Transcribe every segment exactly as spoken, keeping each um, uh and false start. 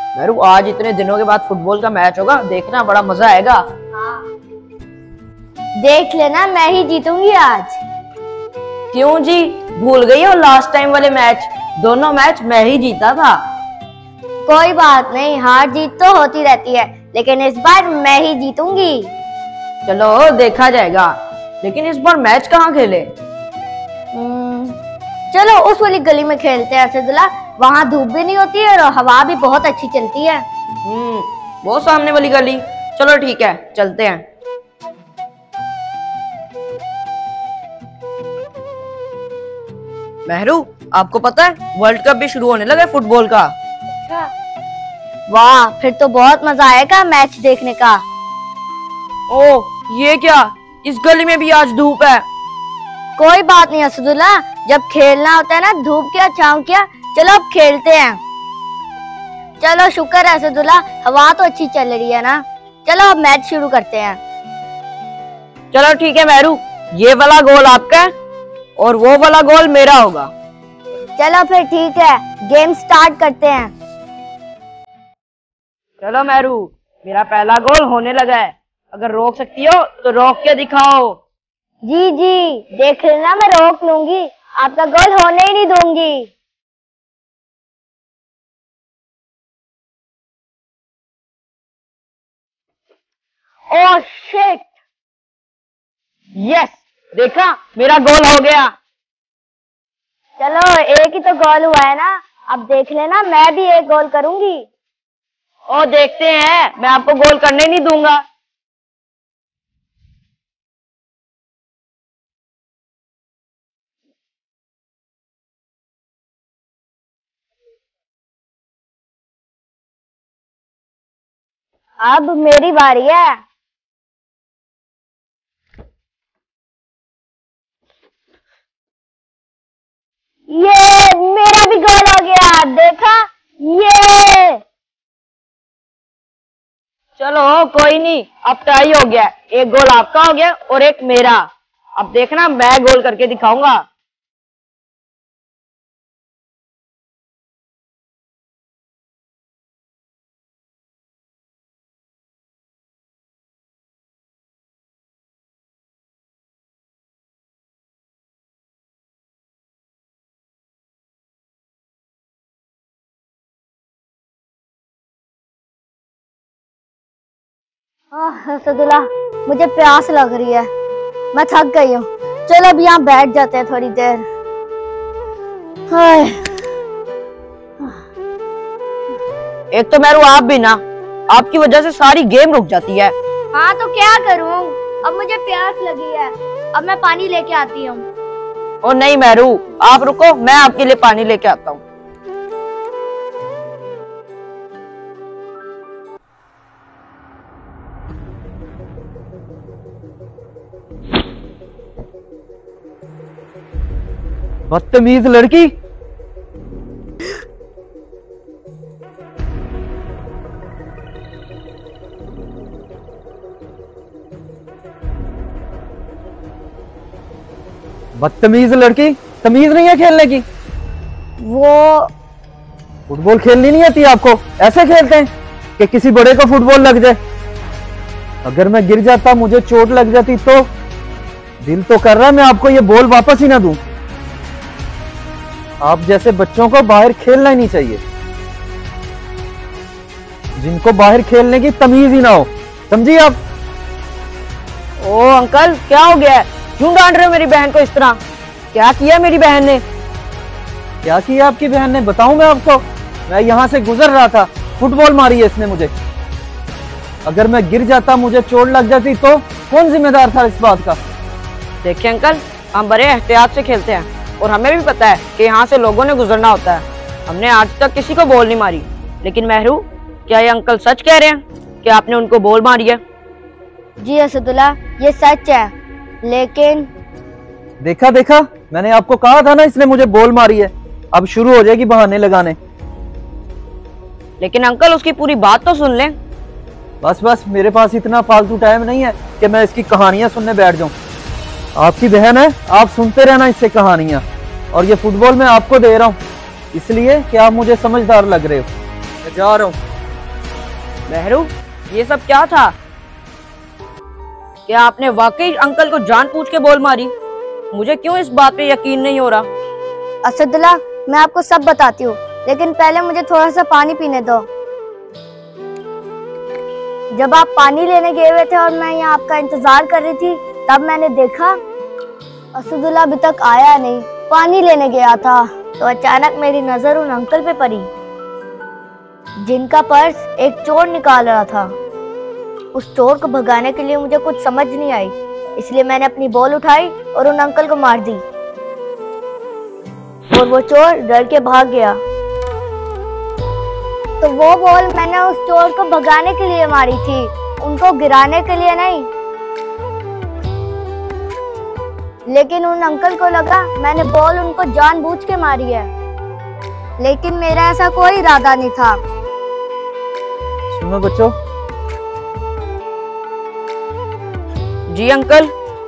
मेरू आज इतने दिनों के बाद फुटबॉल का मैच होगा, देखना बड़ा मजा आएगा। हाँ। देख लेना, मैं ही जीतूंगी आज। क्यों जी, भूल गई हो लास्ट टाइम वाले मैच? दोनों मैच मैं ही जीता था। कोई बात नहीं, हार जीत तो होती रहती है, लेकिन इस बार मैं ही जीतूंगी। चलो देखा जाएगा, लेकिन इस बार मैच कहाँ खेले? चलो उस वाली गली में खेलते हैं असदुल्ला, वहाँ धूप भी नहीं होती है और हवा भी बहुत अच्छी चलती है। हम्म वो सामने वाली गली। चलो ठीक है, चलते हैं। मेहरू, आपको पता है वर्ल्ड कप भी शुरू होने लगा है फुटबॉल का। अच्छा। वाह, फिर तो बहुत मजा आएगा मैच देखने का। ओ ये क्या, इस गली में भी आज धूप है। कोई बात नहीं असदुल्ला, जब खेलना होता है ना, धूप क्या छांव क्या, चलो अब खेलते हैं। चलो शुक्र है असदुल्ला, हवा तो अच्छी चल रही है ना। चलो अब मैच शुरू करते हैं। चलो ठीक है मेहरू, ये वाला गोल आपका है और वो वाला गोल मेरा होगा। चलो फिर ठीक है, गेम स्टार्ट करते हैं। चलो मेहरू, मेरा पहला गोल होने लगा है। अगर रोक सकती हो तो रोक के दिखाओ। जी जी, देख लेना, मैं रोक लूंगी, आपका गोल होने ही नहीं दूंगी। Oh shit! यस, देखा, मेरा गोल हो गया। चलो एक ही तो गोल हुआ है ना, अब देख लेना, मैं भी एक गोल करूंगी। ओ देखते हैं, मैं आपको गोल करने नहीं दूंगा। अब मेरी बारी है। ये मेरा भी गोल हो गया, देखा ये। चलो कोई नहीं, अब टाई हो गया, एक गोल आपका हो गया और एक मेरा। अब देखना, मैं गोल करके दिखाऊंगा। असदुल्ला, मुझे प्यास लग रही है, मैं थक गई हूँ। चलो अब यहाँ बैठ जाते हैं थोड़ी देर। हाय। एक तो मेरू आप भी ना, आपकी वजह से सारी गेम रुक जाती है। हाँ तो क्या करूँ, अब मुझे प्यास लगी है, अब मैं पानी लेके आती हूँ। ओ नहीं मेरू, आप रुको, मैं आपके लिए पानी लेके आता हूँ। बदतमीज लड़की। बदतमीज लड़की, तमीज नहीं है खेलने की? वो फुटबॉल खेलनी नहीं आती आपको? ऐसे खेलते हैं कि किसी बड़े को फुटबॉल लग जाए। अगर मैं गिर जाता, मुझे चोट लग जाती तो दिल तो कर रहा है मैं आपको ये बॉल वापस ही ना दूं। आप जैसे बच्चों को बाहर खेलना ही नहीं चाहिए, जिनको बाहर खेलने की तमीज ही ना हो, समझिए आप? ओ अंकल, क्या हो गया है? क्यों डांट रहे हो मेरी बहन को इस तरह? क्या किया मेरी बहन ने? क्या किया आपकी बहन ने, बताऊं मैं आपको? मैं यहां से गुजर रहा था, फुटबॉल मारी है इसने मुझे। अगर मैं गिर जाता, मुझे चोट लग जाती तो कौन जिम्मेदार था इस बात का? देखिए अंकल, हम बड़े एहतियात से खेलते हैं और हमें भी पता है कि यहाँ से लोगों ने गुजरना होता है। हमने आज तक किसी को बॉल नहीं मारी। लेकिन मेहरू, क्या ये अंकल सच कह रहे हैं कि आपने उनको बॉल मारी है? जी असदुल्ला, ये सच है, लेकिन देखा देखा, मैंने आपको कहा था ना इसने मुझे बॉल मारी है। अब शुरू हो जाएगी बहाने लगाने। लेकिन अंकल, उसकी पूरी बात तो सुन लें। बस बस, मेरे पास इतना फालतू टाइम नहीं है कि मैं इसकी कहानियां सुनने बैठ जाऊं। आपकी बहन है, आप सुनते रहना इससे कहानियां, और ये फुटबॉल मैं आपको दे रहा हूं इसलिए कि आप मुझे समझदार लग रहे हो। मैं जा रहा हूं। महरू, ये सब क्या था? क्या आपने वाकई अंकल को जानबूझ के बोल मारी? मुझे क्यों इस बात पे यकीन नहीं हो रहा। असदुल्ला, मैं आपको सब बताती हूँ, लेकिन पहले मुझे थोड़ा सा पानी पीने दो। जब आप पानी लेने गए हुए थे और मैं यहाँ आपका इंतजार कर रही थी, तब मैंने देखा असदुल्ला अभी तक आया नहीं, पानी लेने गया था। तो अचानक मेरी नजर उन अंकल पे पड़ी जिनका पर्स एक चोर निकाल रहा था। उस चोर को भगाने के लिए मुझे कुछ समझ नहीं आई, इसलिए मैंने अपनी बॉल उठाई और उन अंकल को मार दी और वो चोर डर के भाग गया। तो वो बॉल मैंने उस चोर को भगाने के लिए मारी थी, उनको गिराने के लिए नहीं। लेकिन उन अंकल को लगा मैंने बॉल उनको जानबूझ के मारी है, लेकिन मेरा ऐसा कोई इरादा नहीं था। सुनो बच्चों। जी अंकल।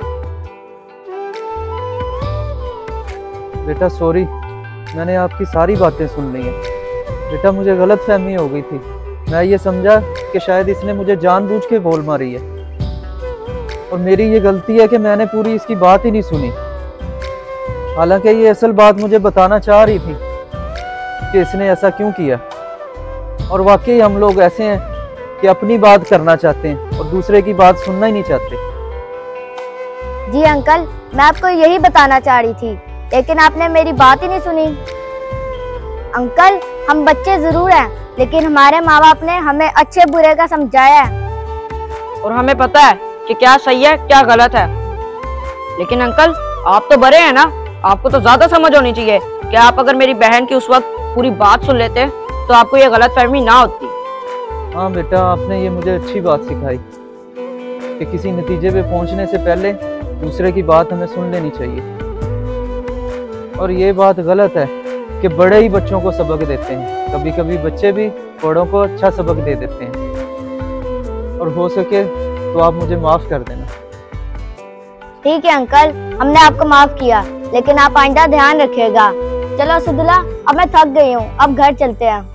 बेटा सॉरी, मैंने आपकी सारी बातें सुन ली हैं। बेटा मुझे गलत फहमी हो गई थी, मैं ये समझा कि शायद इसने मुझे जानबूझ के बोल मारी है, और मेरी ये गलती है कि मैंने पूरी इसकी बात ही नहीं सुनी। हालांकि ये असल बात मुझे बताना चाह रही थी कि इसने ऐसा क्यों किया। और वाकई हम लोग ऐसे हैं कि अपनी बात करना चाहते हैं और दूसरे की बात सुनना ही नहीं चाहते। जी अंकल, मैं आपको यही बताना चाह रही थी, लेकिन आपने मेरी बात ही नहीं सुनी। अंकल, हम बच्चे जरूर हैं, लेकिन हमारे माँ बाप ने हमें अच्छे बुरे का समझाया है और हमें पता है कि क्या सही है क्या गलत है। लेकिन अंकल, आप तो बड़े हैं ना, आपको तो ज्यादा समझ होनी चाहिए कि आप अगर मेरी बहन की उस वक्त पूरी बात सुन लेते तो आपको ये गलतफहमी ना होती। हाँ बेटा, आपने ये मुझे अच्छी बात सिखाई कि किसी नतीजे पे पहुंचने से पहले दूसरे की बात हमें सुन लेनी चाहिए। और ये बात गलत है कि बड़े ही बच्चों को सबक देते हैं, कभी कभी बच्चे भी बड़ों को अच्छा सबक दे देते हैं। और हो सके तो आप मुझे माफ कर देना। ठीक है अंकल, हमने आपको माफ किया, लेकिन आप आइंदा ध्यान रखिएगा। चलो असदुल्ला, अब मैं थक गई हूँ, अब घर चलते हैं।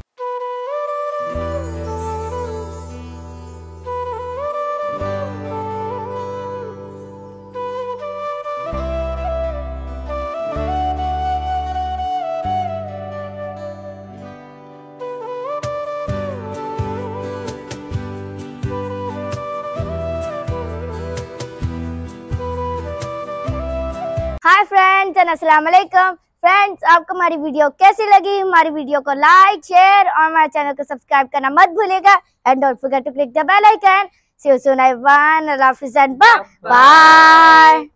हाय फ्रेंड्स एंड अस्सलाम वालेकुम। फ्रेंड्स, आपको हमारी वीडियो कैसी लगी? हमारी वीडियो को लाइक, शेयर और हमारे चैनल को सब्सक्राइब करना मत भूलिएगा। And don't forget to click the bell icon. See you soon everyone. अल्लाह हाफिज़ एंड बाय।